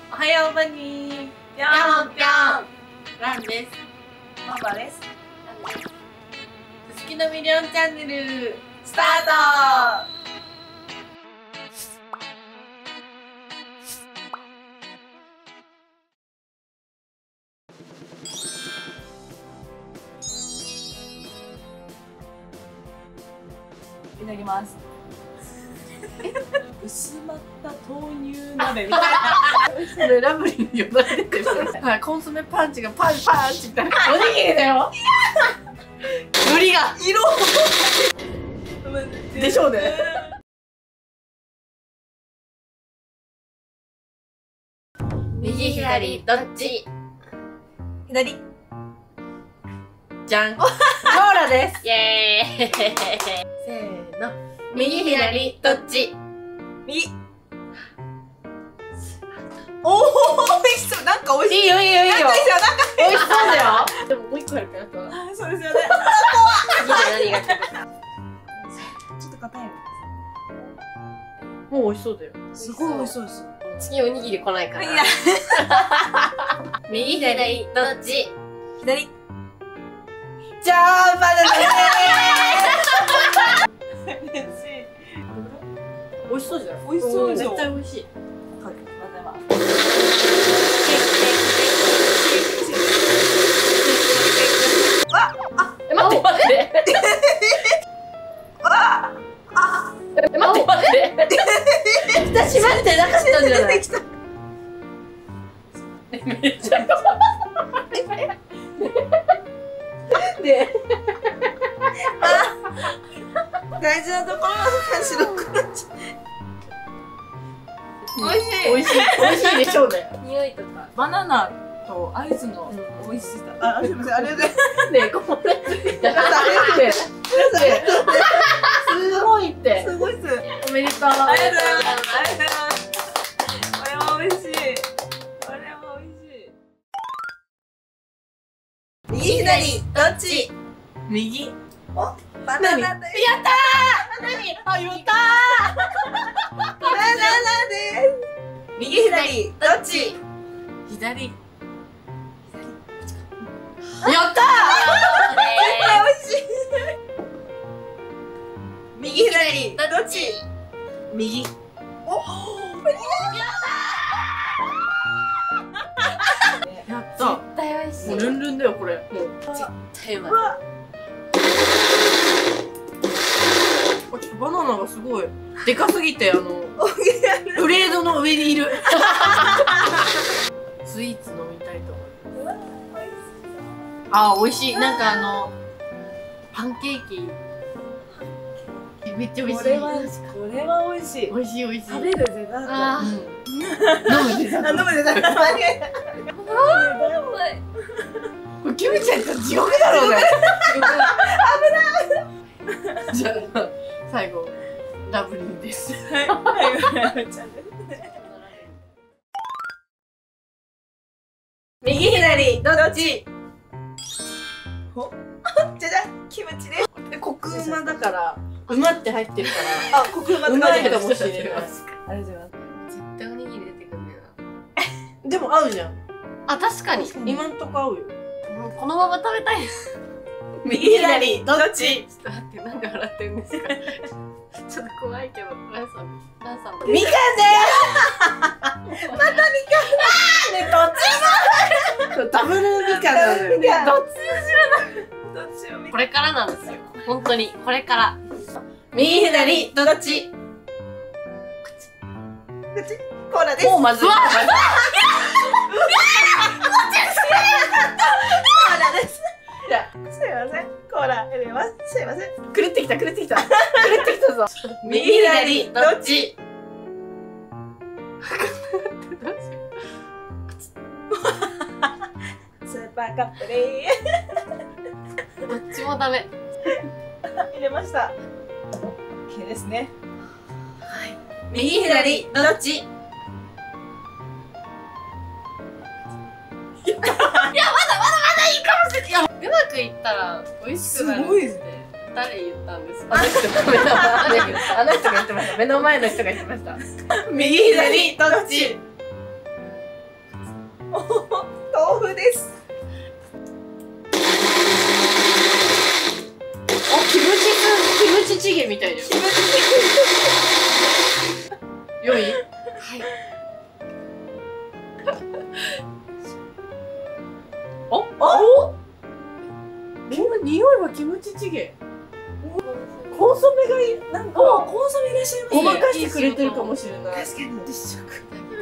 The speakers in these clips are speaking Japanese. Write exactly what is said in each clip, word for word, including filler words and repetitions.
おはようバニー。ぴょんぴょん。ランです。 ママです。 すすきのミリオンチャンネルスタート。いただきます。薄まった豆乳鍋みたいな。 それラブリーに呼ばれてる。はい、コンソメパンチがパンパンチみたいな。おにぎりだよ。海苔が色。でしょうね。右左どっち？ 左。 じゃん。ローラです。 イエーイ。 せーの。右左どっち？ 右。おお、美味しそう。なんか美味しい。 いいよいいよいいよ。 なんかいいよ。なんか美味しそうだよ。でももう一個あるからと。 はい、そうですよね。 何が来るか。 ちょっと硬いの。 もう美味しそうだよ。 すごい美味しそうです。 次おにぎり来ないから。 いや。 右左どっち？ 左。 じゃーん、バナナ嬉しい。 美味しそうじゃない？ 美味しそうですよ。 絶対美味しい。 はい、混ぜます。 え、待って待って。え、待って待って。 蓋閉まってなかったんじゃない？ めっちゃで、 大事なところが白くなっちゃう。美味しい。 美味しい美味しいでしょうね。 匂いとか。 バナナとアイスの美味しさ。あ、すみません、あれで。 ねえ、これってすごいってすごいっす。 おめでとう。 ありがとうございます。ありがとうございます。これは美味しい。これは美味しい。右左どっち？ 右。 お、バナナです。 やったー。何？あ、やったバナナです。右左どっち？ ー。左。 やった美味しい。右左どっち？ ー。右。 お、 やった。 絶対美味しい。 もうルンルンだよこれ。もう。 絶対うまい。 バナナがすごいでかすぎてあのプレートの上にいる。スイーツ飲みたいと思います。あー、美味しい。なんかあのパンケーキめっちゃ美味しい。 これはこれは美味しい。 美味しい美味しい。 食べるデザート。 あうん飲むデザート。 あ、飲むデザート。間違えた。 あ、うまい。 これキムちゃんと地獄だろうね。危ない。じゃあ最後ラブリーです。 はい、はい、ちゃんです。 右左どっち？ お、じゃじゃキムチです。 コクうまだから馬って入ってるからあ、コクうまうまいかもしれない。 ありがとうございます。 絶対おにぎり出てくるんだよな。 でも合うじゃん。 あ、確かに。 今んとこ合うよ。 もうこのまま食べたい。 右左どっち？ ちょっと待って、なんで笑ってるんですか。ちょっと怖いけど、ランさん、ランさん。 みかんでーす。またみかん。ね、どっちも。ダブルみかんなのよ。 みかんどっち？ どっちを見これからなんですよ。本当に、これから。 右左どっち？ コーラです。 もうまずい。 コーラです。 じゃすいません。コーラ入れます。すいません。 狂ってきた狂ってきた狂ってきたぞ。右左どっち？ スーパーカップでどっちもダメ。 ー入れました。オッケーですね。 右左どっち？ うまくいったら美味しくなる。 すごいですね。 誰言ったんですあか？ の人が目の前あの人が言ってました。目の前の人が言ってました。右左どっち？ チゲみたいだよ。良い？はい。おお。匂いはキムチチゲ。コンソメがいなんかコンソメいらっしゃいます。 ごまかしてくれてるかもしれない。 確かに実食。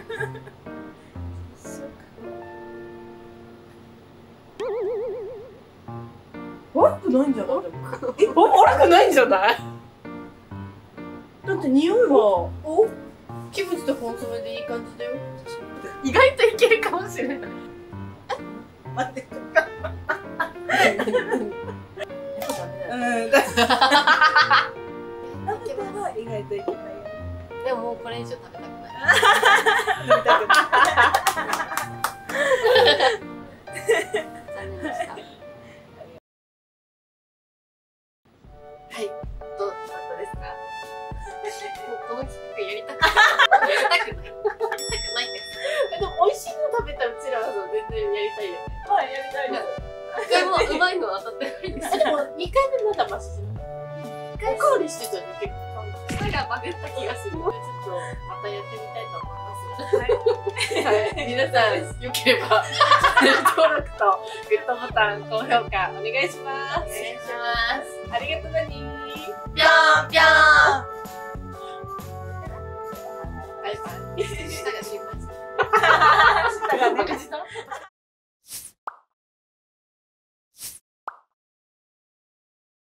悪くないんじゃない？え、悪くないんじゃない？だって匂いはおキムチとコンソメでいい感じだよ。意外といけるかもしれない。 待って。うん。意外といけないよ。 でももうこれ以上食べたくない。 飲みたくない。 残念でした。はい、どうだったですか？もうこの企画やりたくない。やりたくない。やりたくないです。 でも美味しいの食べたうちらは全然やりたいよね。 はい、やりたいです。 一回もうまいの当たってないですよ。 でもにかいめまだマシじゃない。おかわりしてたね、結構。 舌がバグった気がするので、ちょっとまたやってみたいと思います。 はい、皆さんよければチャンネル登録とグッドボタン、高評価お願いします。 お願いします。 ありがとうだにー。